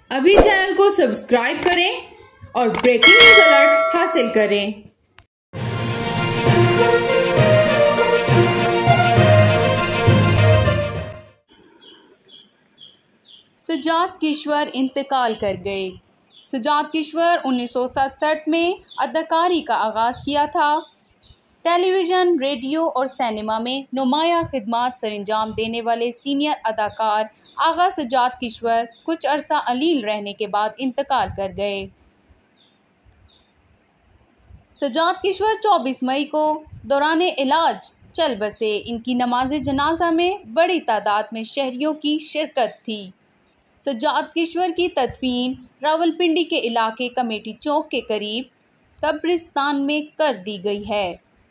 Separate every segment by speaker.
Speaker 1: अभी चैनल को सब्सक्राइब करें और ब्रेकिंग न्यूज अलर्ट हासिल करें।
Speaker 2: सजाद किश्वर इंतकाल कर गए। सजाद किश्वर 1967 में अदाकारी का आगाज़ किया था। टेलीविज़न, रेडियो और सिनेमा में नुमाया खिदमत सरंजाम देने वाले सीनियर अदाकार आगा सजाद किश्वर कुछ अरसा अलील रहने के बाद इंतकाल कर गए। सजाद किश्वर 24 मई को दौरान इलाज चल बसे। इनकी नमाज जनाजा में बड़ी तादाद में शहरियों की शिरकत थी। सजाद किश्वर की तदफीन रावलपिंडी के इलाके कमेटी चौक के करीब कब्रिस्तान में कर दी गई है।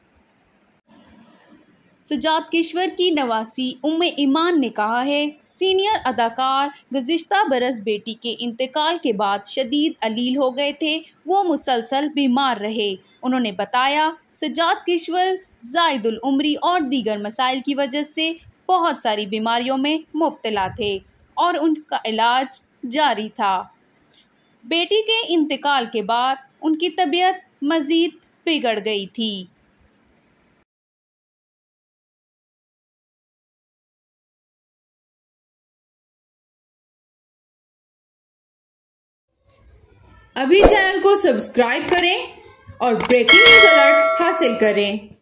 Speaker 2: सजाद किश्वर की नवासी उम्मे ईमान ने कहा है, सीनियर अदाकार गुज़िश्ता बरस बेटी के इंतकाल के बाद शदीद अलील हो गए थे। वो मुसलसल बीमार रहे। उन्होंने बताया, सजाद किश्वर ज़ायदुल उम्री और दीगर मसाइल की वजह से बहुत सारी बीमारियों में मुब्तला थे और उनका इलाज जारी था। बेटी के इंतकाल के बाद उनकी तबीयत मज़ीद बिगड़ गई थी।
Speaker 1: अभी चैनल को सब्सक्राइब करें और ब्रेकिंग न्यूज अलर्ट हासिल करें।